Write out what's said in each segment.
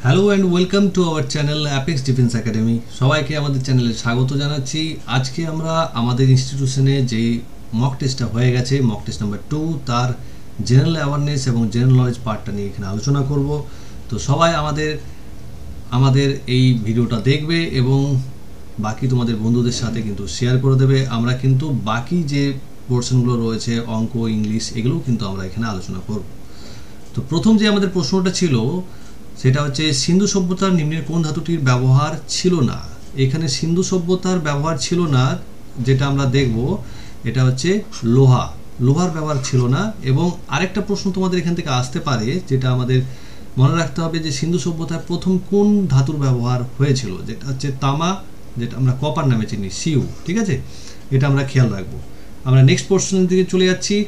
Hello and welcome to our channel Apex Defence Academy. সবাইকে আমাদের চ্যানেলে স্বাগত জানাচ্ছি। আজকে আমরা আমাদের ইনস্টিটিউশনে যেই মক টেস্টটা হয়ে গেছে, মক টেস্ট নাম্বার 2, তার জেনারেল অ্যাওয়ারনেস এবং জেনারেল নলেজ পার্টটা নিয়ে এখানে আলোচনা করব। তো সবাই আমাদের এই ভিডিওটা দেখবে এবং বাকি তোমাদের বন্ধুদের সাথে কিন্তু শেয়ার করে দেবে। আমরা কিন্তু বাকি যে পোর্শনগুলো রয়েছে, অঙ্ক, ইংলিশ, এগুলোও কিন্তু আমরা এখানে আলোচনা করব। তো প্রথম যে আমাদের প্রশ্নটা ছিল সেটা হচ্ছে সিন্ধু সভ্যতার নিম্নের কোন ধাতুটির ব্যবহার ছিল না। এখানে সিন্ধু সভ্যতার ব্যবহার ছিল না, যেটা আমরা দেখব এটা হচ্ছে লোহার ব্যবহার ছিল না। এবং আরেকটা প্রশ্ন তোমাদের এখান থেকে আসতে পারে, যেটা আমাদের মনে রাখতে হবে, যে সিন্ধু সভ্যতায় প্রথম কোন ধাতুর ব্যবহার হয়েছিল, যেটা হচ্ছে তামা, যেটা আমরা কপার নামে চিনি, সিউ। ঠিক আছে, এটা আমরা খেয়াল রাখবো। আমরা নেক্সট প্রশ্নের দিকে চলে যাচ্ছি।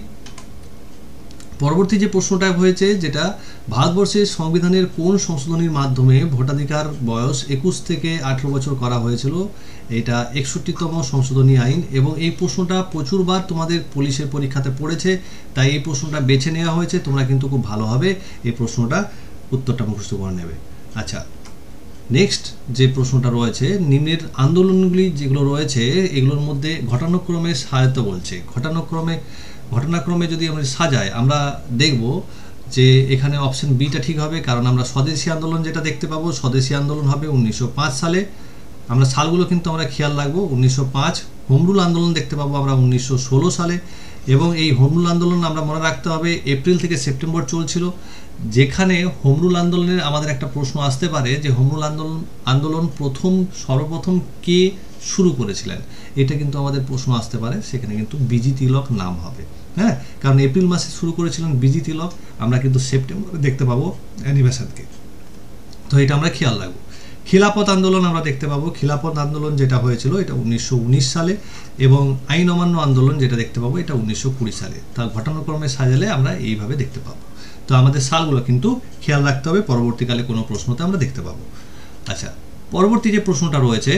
পরবর্তী যে প্রশ্নটা হয়েছে, যেটা ভারতবর্ষের সংবিধানের কোন সংশোধনীর মাধ্যমে ভোটাধিকার বয়স 21 থেকে 18 বছর করা হয়েছিল। এটা 61তম সংশোধনী আইন। এবং এই প্রশ্নটা প্রচুরবার তোমাদের পুলিশের পরীক্ষাতে পড়েছে, তাই এই প্রশ্নটা বেছে নেওয়া হয়েছে। তোমরা কিন্তু খুব ভালোভাবে এই প্রশ্নটা উত্তরটা মুখস্থ করে নেবে। আচ্ছা, নেক্সট যে প্রশ্নটা রয়েছে, নিম্নের আন্দোলনগুলি যেগুলো রয়েছে এগুলোর মধ্যে ঘটনাক্রমে সাজাতে বলছে। ঘটনাক্রমে যদি আমরা সাজাই, আমরা দেখব যে এখানে অপশন বিটা ঠিক হবে, কারণ আমরা স্বদেশী আন্দোলন যেটা দেখতে পাবো, স্বদেশী আন্দোলন হবে 1905 সালে। আমরা সালগুলো কিন্তু আমরা খেয়াল রাখবো, 1905। হোম রুল আন্দোলন দেখতে পাবো আমরা 1916 সালে। এবং এই হোম রুল আন্দোলন আমরা মনে রাখতে হবে এপ্রিল থেকে সেপ্টেম্বর চলছিল। যেখানে হোম রুল আন্দোলনের আমাদের একটা প্রশ্ন আসতে পারে যে হোম রুল আন্দোলন সর্বপ্রথম কে শুরু করেছিলেন, এটা কিন্তু আমাদের প্রশ্ন আসতে পারে। সেখানে কিন্তু বিজি তিলক নাম হবে। হ্যাঁ, কারণ এপ্রিল মাসে শুরু করেছিলেন বিজি তিলক। আমরা কিন্তু সেপ্টেম্বরে দেখতে পাবো অ্যানিভার্সারিকে। তো এটা আমরা খেয়াল রাখবো। খিলাফত আন্দোলন আমরা দেখতে পাবো। খিলাফত আন্দোলন যেটা হয়েছিল এটা 1919 সালে। এবং আইন অমান্য আন্দোলন যেটা দেখতে পাবো এটা 1920 সালে। তার ঘটনাক্রমে সাজালে আমরা এইভাবে দেখতে পাবো। তো আমাদের সালগুলো কিন্তু খেয়াল রাখতে হবে, পরবর্তীকালে কোনো প্রশ্নতে আমরা দেখতে পাবো। আচ্ছা, পরবর্তী যে প্রশ্নটা রয়েছে,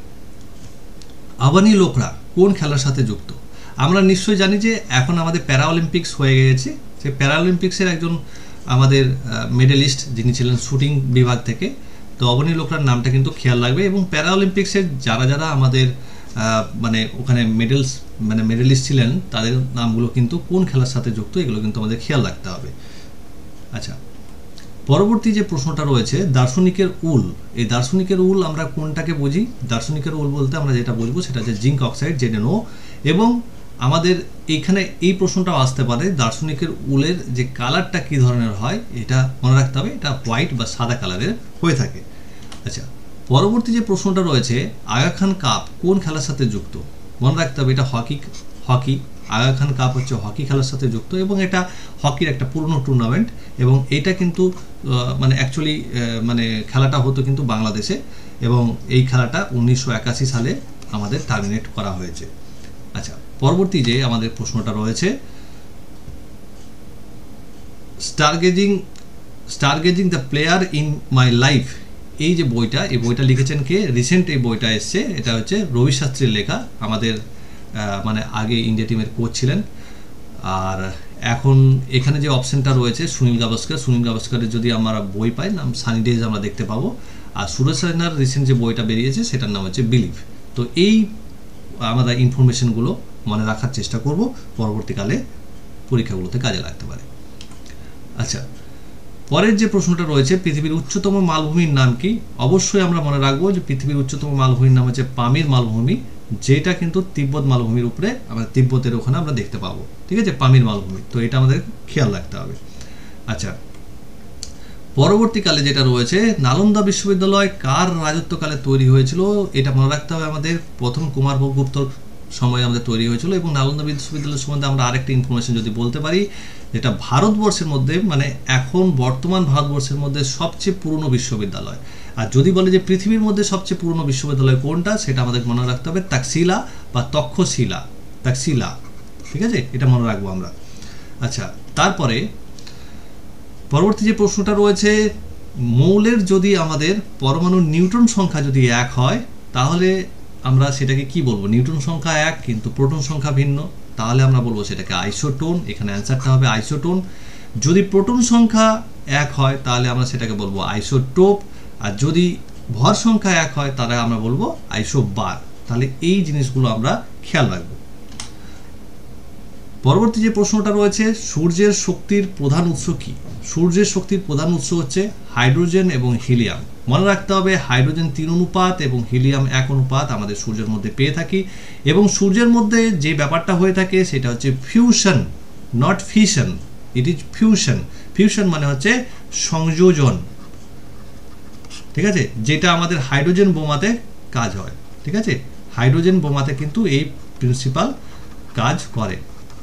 আবানি লোকরা কোন খেলার সাথে যুক্ত। আমরা নিশ্চয়ই জানি যে এখন আমাদের প্যারা অলিম্পিক্স হয়ে গেছে। সেই প্যারা অলিম্পিক্সের একজন আমাদের মেডেলিস্ট যিনি ছিলেন শুটিং বিভাগ থেকে। তো অবনী লোকরার নামটা কিন্তু খেয়াল রাখবে। এবং প্যারা অলিম্পিক্সের যারা আমাদের মানে ওখানে মেডেলিস্ট ছিলেন, তাদের নামগুলো কিন্তু কোন খেলার সাথে যুক্ত, এগুলো কিন্তু আমাদের খেয়াল রাখতে হবে। আচ্ছা, পরবর্তী যে প্রশ্নটা রয়েছে, দার্শনিকের উল। এই দার্শনিকের উল আমরা কোনটাকে বুঝি? দার্শনিকের উল বলতে আমরা যেটা বুঝবো সেটা হচ্ছে জিঙ্ক অক্সাইড, ZnO। এবং আমাদের এইখানে এই প্রশ্নটাও আসতে পারে, দার্শনিকের উলের যে কালারটা কী ধরনের হয়, এটা মনে রাখতে হবে, এটা হোয়াইট বা সাদা কালারের হয়ে থাকে। আচ্ছা, পরবর্তী যে প্রশ্নটা রয়েছে, আগা খান কাপ কোন খেলার সাথে যুক্ত। মনে রাখতে হবে এটা হকি। আগা খান কাপ হচ্ছে হকি খেলার সাথে যুক্ত। এবং এটা হকির একটা পুরনো টুর্নামেন্ট। এবং এটা কিন্তু অ্যাকচুয়ালি খেলাটা হতো কিন্তু বাংলাদেশে। এবং এই খেলাটা 1981 সালে আমাদের টার্মিনেট করা হয়েছে। আচ্ছা, পরবর্তী যে আমাদের প্রশ্নটা রয়েছে, stargazing the player in my life. এই যে এই বইটা লিখেছেন কে? রিসেন্ট এই বইটা এসছে, এটা হচ্ছে রবি শাস্ত্রীর লেখা। আমাদের আগে ইন্ডিয়া টিমের কোচ ছিলেন। আর এখন এখানে যে অপশনটা রয়েছে সুনীল গাভাস্করের যদি আমরা বই পাই, নাম সানি ডেজ আমরা দেখতে পাবো। আর সুরেশ রায়নার রিসেন্ট যে বইটা বেরিয়েছে সেটার নাম হচ্ছে বিলিভ। তো এই আমরা ইনফরমেশনগুলো মনে রাখার চেষ্টা করব, পরবর্তীকালে পরীক্ষাগুলোতে কাজে লাগতে পারে। আচ্ছা, পরের যে প্রশ্নটা রয়েছে, পৃথিবীর উচ্চতম মালভূমির নাম কি। অবশ্যই আমরা মনে রাখবো যে পৃথিবীর উচ্চতম মালভূমির নাম হচ্ছে পামির মালভূমি, যেটা কিন্তু তিব্বত মালভূমির উপরে, আমরা তিব্বতের ওখানে আমরা দেখতে পাবো। ঠিক আছে, পামির মালভূমি। তো এটা আমাদের খেয়াল রাখতে হবে। আচ্ছা, পরবর্তীকালে যেটা রয়েছে, নালন্দা বিশ্ববিদ্যালয় কার রাজত্বকালে তৈরি হয়েছিল। এটা মনে রাখতে হবে আমাদের প্রথম কুমারগুপ্তর সময় আমাদের তৈরি হয়েছিল। এবং নালন্দা বিশ্ববিদ্যালয়ের সম্বন্ধে আমরা আরেকটা ইনফরমেশন যদি বলতে পারি, যেটা ভারতবর্ষের মধ্যে এখন বর্তমান ভারতবর্ষের মধ্যে সবচেয়ে পুরনো বিশ্ববিদ্যালয়। আর যদি বলে যে পৃথিবীর মধ্যে সবচেয়ে পুরনো বিশ্ববিদ্যালয় কোনটা, সেটা আমাদের মনে রাখতে হবে তাকশিলা বা তাকশিলা। ঠিক আছে, এটা মনে রাখবো আমরা। আচ্ছা, তারপরে পরবর্তী যে প্রশ্নটা রয়েছে, মৌলের যদি আমাদের পরমাণুর নিউট্রন সংখ্যা যদি 1 হয়, তাহলে আমরা সেটাকে কি বলবো? নিউট্রন সংখ্যা 1 কিন্তু প্রোটন সংখ্যা ভিন্ন, তাহলে আমরা বলবো সেটাকে আইসোটোন। এখানে অ্যান্সারটা হবে আইসোটোন। যদি প্রোটন সংখ্যা 1 হয় তাহলে আমরা সেটাকে বলবো আইসোটোপ। আর যদি ভর সংখ্যা 1 হয় তাহলে আমরা বলবো আইসোবার। তাহলে এই জিনিসগুলো আমরা খেয়াল রাখবো। পরবর্তী যে প্রশ্নটা রয়েছে, সূর্যের শক্তির প্রধান উৎস কি? সূর্যের শক্তির প্রধান উৎস হচ্ছে হাইড্রোজেন এবং হিলিয়াম। মনে রাখতে হবে হাইড্রোজেন 3 অনুপাত এবং হিলিয়াম 1 অনুপাত আমাদের সূর্যের মধ্যে পেয়ে থাকি, এবং সূর্যের মধ্যে যে ব্যাপারটা হয়ে থাকে সেটা হচ্ছে fusion, not fission, it is fusion. Fusion মানে হচ্ছে সংযোজন, ঠিক আছে, যেটা আমাদের হাইড্রোজেন বোমাতে কাজ হয়। ঠিক আছে, হাইড্রোজেন বোমাতে কিন্তু এই প্রিন্সিপাল কাজ করে।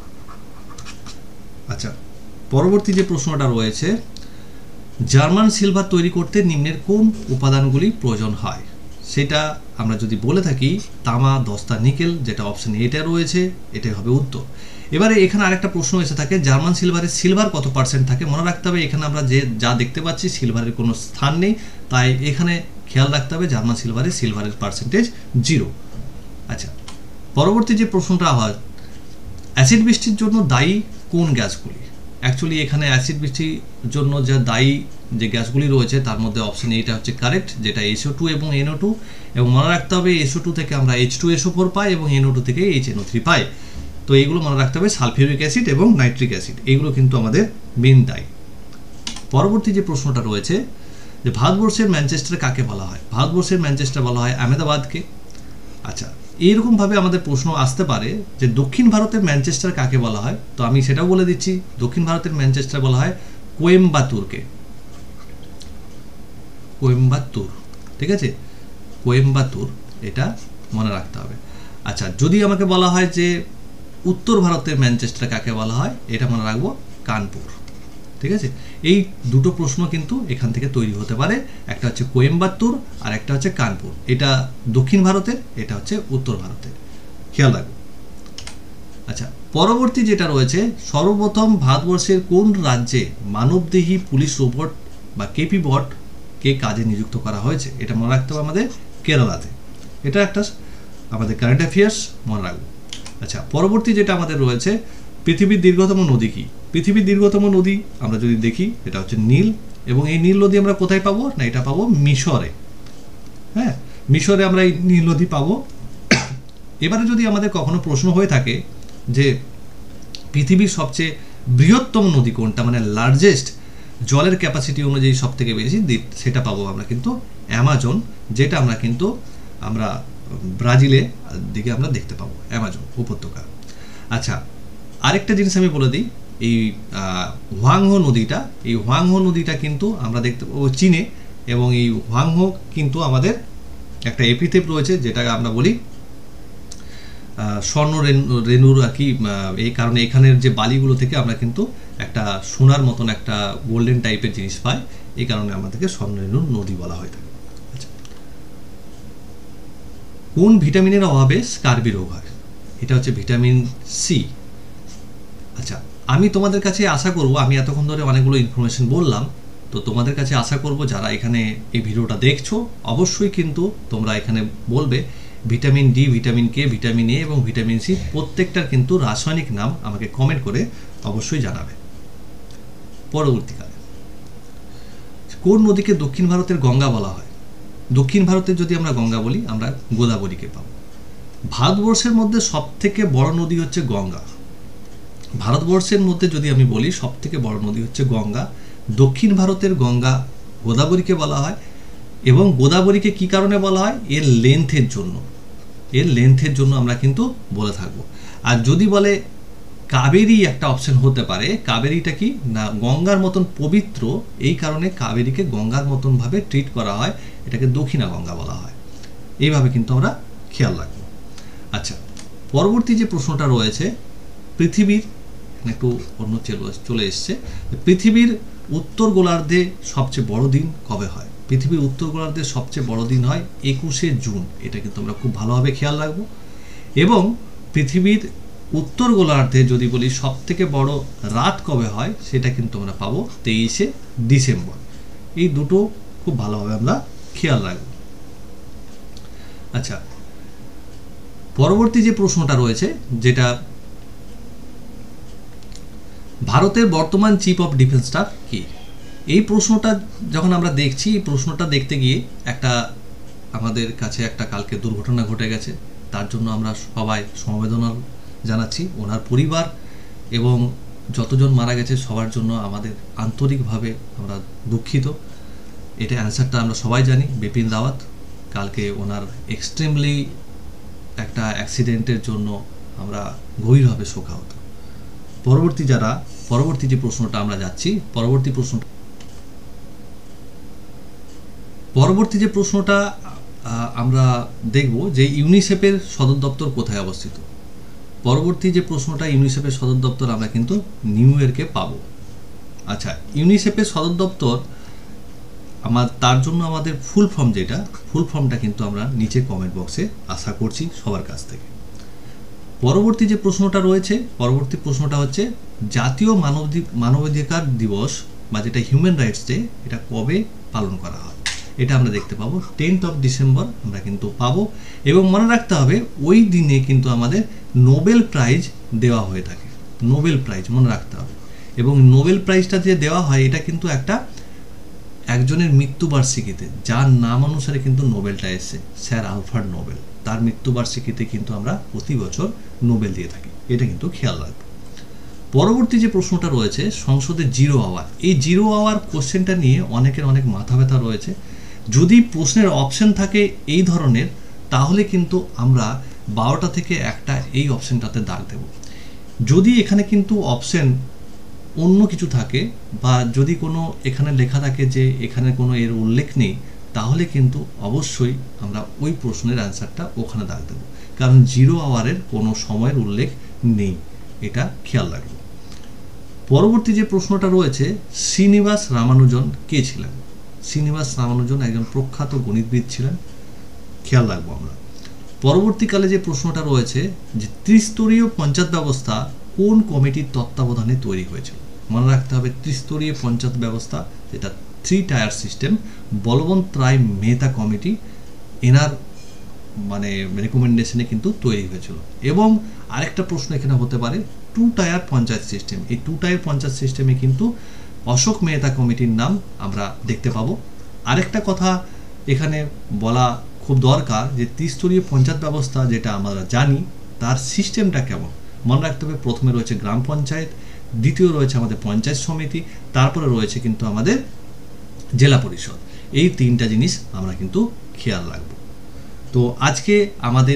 আচ্ছা, পরবর্তী যে প্রশ্নটা রয়েছে, জার্মান সিলভার তৈরি করতে নিম্নের কোন উপাদানগুলি প্রয়োজন হয়? সেটা আমরা যদি বলে থাকি তামা, দস্তা, নিকেল, যেটা অপশন এটা রয়েছে, এটাই হবে উত্তর। এবারে এখানে আরেকটা প্রশ্ন এসে থাকে, জার্মান সিলভারে সিলভার কত পার্সেন্ট থাকে? মনে রাখতে হবে এখানে আমরা যা দেখতে পাচ্ছি সিলভারের কোনো স্থান নেই, তাই এখানে খেয়াল রাখতে হবে জার্মান সিলভারের পার্সেন্টেজ 0। আচ্ছা, পরবর্তী যে প্রশ্নটা হয়, অ্যাসিড বৃষ্টির জন্য দায়ী কোন গ্যাসগুলি? অ্যাকচুয়ালি এখানে অ্যাসিড বৃষ্টির জন্য যা দায়ী যে গ্যাসগুলি রয়েছে তার মধ্যে অপশন এইটা হচ্ছে কারেক্ট, যেটা SO2 এবং NO2। এবং মনে রাখতে হবে SO2 থেকে আমরা H2SO4 পাই এবং NO2 থেকে HNO3 পাই। তো এইগুলো মনে রাখতে হবে, সালফিউরিক অ্যাসিড এবং নাইট্রিক অ্যাসিড, এইগুলো কিন্তু আমাদের মেন দায়ী। পরবর্তী যে প্রশ্নটা রয়েছে, যে ভারতবর্ষের ম্যানচেস্টার কাকে বলা হয়? ভারতবর্ষের ম্যানচেস্টার বলা হয় আহমেদাবাদকে। আচ্ছা, এইরকমভাবে আমাদের প্রশ্ন আসতে পারে যে দক্ষিণ ভারতের ম্যানচেস্টার কাকে বলা হয়? তো আমি সেটাও বলে দিচ্ছি, দক্ষিণ ভারতের ম্যানচেস্টার বলা হয় কোয়েম্বাতুরকে। কোয়েম্বাতুর, ঠিক আছে, কোয়েম্বাতুর, এটা মনে রাখতে হবে। আচ্ছা, যদি আমাকে বলা হয় যে উত্তর ভারতের ম্যানচেস্টার কাকে বলা হয়, এটা মনে রাখবো কানপুর। ঠিক আছে, এই দুটো প্রশ্ন কিন্তু এখান থেকে তৈরি হতে পারে, একটা হচ্ছে কোয়েম্বাতুর আর একটা হচ্ছে কানপুর। এটা দক্ষিণ ভারতের, এটা হচ্ছে উত্তর ভারতের, খেয়াল রাখবো। আচ্ছা, পরবর্তী যেটা রয়েছে, সর্বপ্রথম ভারতবর্ষের কোন রাজ্যে মানবদেহী পুলিশ রোবট বা কেপি বট কে কাজে নিযুক্ত করা হয়েছে? এটা মনে রাখতে হবে আমাদের কেরালাতে। এটা একটা আমাদের কারেন্ট অ্যাফেয়ার্স, মনে রাখবো। আচ্ছা, পরবর্তী যেটা আমাদের রয়েছে, পৃথিবীর দীর্ঘতম নদী কি? পৃথিবীর দীর্ঘতম নদী আমরা যদি দেখি এটা হচ্ছে নীল, এবং এই নীল নদী আমরা কোথায় পাবো? না, এটা পাবো মিশরে। হ্যাঁ, মিশরে আমরা এই নীল নদী পাবো। এবারে যদি আমাদের কখনো প্রশ্ন হয়ে থাকে যে পৃথিবীর সবচেয়ে বৃহত্তম নদী কোনটা, মানে লার্জেস্ট, জলের ক্যাপাসিটি অনুযায়ী সব থেকে বেশি, সেটা পাবো আমরা কিন্তু অ্যামাজন, যেটা আমরা ব্রাজিলের দিকে আমরা দেখতে পাবো, অ্যামাজন উপত্যকা। আচ্ছা, আরেকটা জিনিস আমি বলে দিই, এই হোয়াংহো নদীটা কিন্তু আমরা দেখতে পাবো চীনে, এবং এই হোয়াংহো কিন্তু আমাদের একটা এপিথেপ রয়েছে, যেটাকে আমরা বলি স্বর্ণ রেণুর আর কি। এই কারণে এখানের যে বালিগুলো থেকে আমরা কিন্তু একটা সোনার মতন একটা গোল্ডেন টাইপের জিনিস পাই, এই কারণে আমাদেরকে স্বর্ণ রেণুর নদী বলা হয়ে থাকে। আচ্ছা, কোন ভিটামিনের অভাবে স্কারবি রোগ হয়? এটা হচ্ছে ভিটামিন সি। আচ্ছা, আমি তোমাদের কাছে আশা করব, আমি এতক্ষণ ধরে অনেকগুলো ইনফরমেশন বললাম, তো তোমাদের কাছে আশা করব যারা এখানে এই ভিডিওটা দেখছো অবশ্যই কিন্তু তোমরা এখানে বলবে vitamin D, vitamin K, vitamin A এবং ভিটামিন সি প্রত্যেকটার কিন্তু রাসায়নিক নাম আমাকে কমেন্ট করে অবশ্যই জানাবে। পরবর্তীকালে কোন নদীকে দক্ষিণ ভারতের গঙ্গা বলা হয়? দক্ষিণ ভারতের যদি আমরা গঙ্গা বলি আমরা গোদাবরীকে পাবো। ভারতবর্ষের মধ্যে সবথেকে বড় নদী হচ্ছে গঙ্গা। ভারতবর্ষের মধ্যে যদি আমি বলি সবথেকে বড় নদী হচ্ছে গঙ্গা। দক্ষিণ ভারতের গঙ্গা গোদাবরীকে বলা হয়, এবং গোদাবরীকে কি কারণে বলা হয়? এর লেন্থের জন্য আমরা কিন্তু বলে থাকবো। আর যদি বলে কাবেরী, একটা অপশন হতে পারে, কাবেরীটা কি না গঙ্গার মতন পবিত্র, এই কারণে কাবেরীকে গঙ্গার মতন ভাবে ট্রিট করা হয়, এটাকে দক্ষিণা গঙ্গা বলা হয়। এইভাবে কিন্তু আমরা খেয়াল রাখবো। আচ্ছা, পরবর্তী যে প্রশ্নটা রয়েছে, পৃথিবীর একটু অন্য চলে এসছে, পৃথিবীর উত্তর গোলার্ধে সবচেয়ে বড় দিন কবে হয়? পৃথিবীর উত্তর গোলার্ধে সবচেয়ে বড় দিন হয় 21শে জুন। এটা কিন্তু আমরা খুব ভালোভাবে খেয়াল রাখবো। এবং পৃথিবীর উত্তর গোলার্ধে যদি বলি সব থেকে বড় রাত কবে হয়, সেটা কিন্তু আমরা পাবো 23শে ডিসেম্বর। এই দুটো খুব ভালোভাবে আমরা খেয়াল রাখবো। আচ্ছা, পরবর্তী যে প্রশ্নটা রয়েছে, যেটা ভারতের বর্তমান চিফ অফ ডিফেন্স স্টাফ কি? এই প্রশ্নটা যখন আমরা দেখছি, এই প্রশ্নটা দেখতে গিয়ে আমাদের কাছে একটা কালকে দুর্ঘটনা ঘটে গেছে। তার জন্য আমরা সবাই সমবেদনা জানাচ্ছি, ওনার পরিবার এবং যতজন মারা গেছে সবার জন্য আমাদের আন্তরিকভাবে আমরা দুঃখিত। এটা অ্যান্সারটা আমরা সবাই জানি, বিপিন রাওয়াত। কালকে ওনার এক্সট্রিমলি একটা অ্যাক্সিডেন্টের জন্য আমরা গভীরভাবে শোকাহত। পরবর্তী যে প্রশ্নটা আমরা যাচ্ছি, পরবর্তী যে প্রশ্নটা আমরা দেখব যে ইউনিসেফের সদর দপ্তর কোথায় অবস্থিত। পরবর্তী যে প্রশ্নটা, ইউনিসেফের সদর দপ্তর আমরা কিন্তু নিউ ইয়র্কে পাবো। আচ্ছা, ইউনিসেফের সদর দপ্তর তার জন্য আমাদের ফুল ফর্মটা কিন্তু আমরা নিচে কমেন্ট বক্সে আশা করছি সবার কাছ থেকে। পরবর্তী যে প্রশ্নটা রয়েছে, পরবর্তী প্রশ্নটা হচ্ছে জাতীয় মানবাধিকার দিবস বা যেটা হিউম্যান রাইটস ডে, এটা কবে পালন করা হয়? এটা আমরা দেখতে পাবো 10th of December আমরা কিন্তু পাবো। এবং মনে রাখতে হবে ওই দিনে কিন্তু আমাদের নোবেল প্রাইজ দেওয়া হয়ে থাকে, নোবেল প্রাইজ মনে রাখতে হবে। এবং নোবেল প্রাইজটা যে দেওয়া হয় এটা কিন্তু একজনের মৃত্যুবার্ষিকীতে, যার নাম অনুসারে কিন্তু নোবেলটা এসেছে, স্যার আলফ্রেড নোবেল। তার মৃত্যুবার্ষিকীতে কিন্তু আমরা প্রতি বছর নোবেল দিয়ে থাকি, এটা কিন্তু খেয়াল রাখবো। পরবর্তী যে প্রশ্নটা রয়েছে সংসদে জিরো আওয়ার, এই জিরো আওয়ার কোশ্চেনটা নিয়ে অনেকের অনেক মাথা ব্যথা রয়েছে। যদি প্রশ্নের অপশন থাকে এই ধরনের, তাহলে কিন্তু আমরা 12টা থেকে 1টা এই অপশনটাতে দাগ দেব। যদি এখানে কিন্তু অপশন অন্য কিছু থাকে বা যদি কোনো এখানে লেখা থাকে যে এখানে কোনো এর উল্লেখ নেই, তাহলে কিন্তু অবশ্যই আমরা ওই প্রশ্নের অ্যান্সারটা ওখানে দাগ দেব, কারণ জিরো আওয়ারের কোনো সময়ের উল্লেখ নেই, এটা খেয়াল রাখবো। পরবর্তী যে প্রশ্নটা রয়েছে, শ্রীনিবাস রামানুজন কে ছিলেন? শ্রীনিবাস রামানুজন একজন প্রখ্যাত গণিতবিদ ছিলেন, খেয়াল রাখবো আমরা। পরবর্তীকালে যে প্রশ্নটা রয়েছে যে ত্রিস্তরীয় পঞ্চায়েত ব্যবস্থা কোন কমিটির তত্ত্বাবধানে তৈরি হয়েছিল? মনে রাখতে হবে ত্রিস্তরীয় পঞ্চায়েত ব্যবস্থা, যেটা 3 tier system, Balwant Rai Mehta committee এনার রেকমেন্ডেশনে কিন্তু তৈরি হয়েছিল। এবং আরেকটা প্রশ্ন এখানে হতে পারে 2 টায়ার পঞ্চায়েত সিস্টেম, এই 2 টায়ার পঞ্চায়েত সিস্টেমে কিন্তু অশোক মেহতা কমিটির নাম আমরা দেখতে পাবো। আরেকটা কথা এখানে বলা খুব দরকার যে ত্রিস্তরীয় পঞ্চায়েত ব্যবস্থা যেটা আমরা জানি, তার সিস্টেমটা কেমন মনে রাখতে হবে। প্রথমে রয়েছে গ্রাম পঞ্চায়েত, দ্বিতীয় রয়েছে আমাদের পঞ্চায়েত সমিতি, তারপরে রয়েছে কিন্তু আমাদের জেলা পরিষদ। এই 3টা জিনিস আমরা কিন্তু খেয়াল রাখবো। তো আজকে আমাদের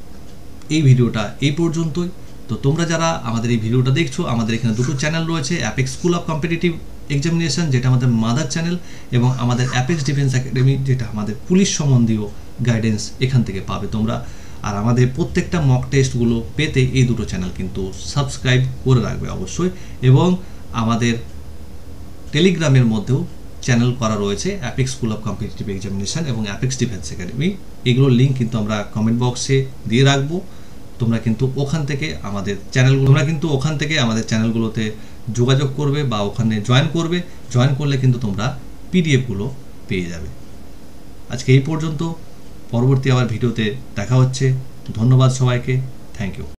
এই ভিডিওটা এই পর্যন্তই। তো তোমরা যারা আমাদের এই ভিডিওটা দেখছো, আমাদের এখানে দুটো চ্যানেল রয়েছে, Apex School of Competitive Examination যেটা আমাদের মাদার চ্যানেল, এবং আমাদের অ্যাপেক্স ডিফেন্স একাডেমি যেটা আমাদের পুলিশ সম্বন্ধীয় গাইডেন্স এখান থেকে পাবে তোমরা। আর আমাদের প্রত্যেকটা মক টেস্টগুলো পেতে এই দুটো চ্যানেল কিন্তু সাবস্ক্রাইব করে রাখবে অবশ্যই। এবং আমাদের টেলিগ্রামের মধ্যেও চ্যানেল করা রয়েছে, Apex School of Competitive Examination এবং অ্যাপেক্স ডিফেন্স একাডেমি। এগুলোর লিঙ্ক কিন্তু আমরা কমেন্ট বক্সে দিয়ে রাখবো। তোমরা কিন্তু ওখান থেকে আমাদের চ্যানেলগুলোতে যোগাযোগ করবে বা ওখানে জয়েন করলে কিন্তু তোমরা পিডিএফগুলো পেয়ে যাবে। আজকে এই পর্যন্ত, পরবর্তী আবার ভিডিওতে দেখা হচ্ছে। ধন্যবাদ সবাইকে, থ্যাংক ইউ।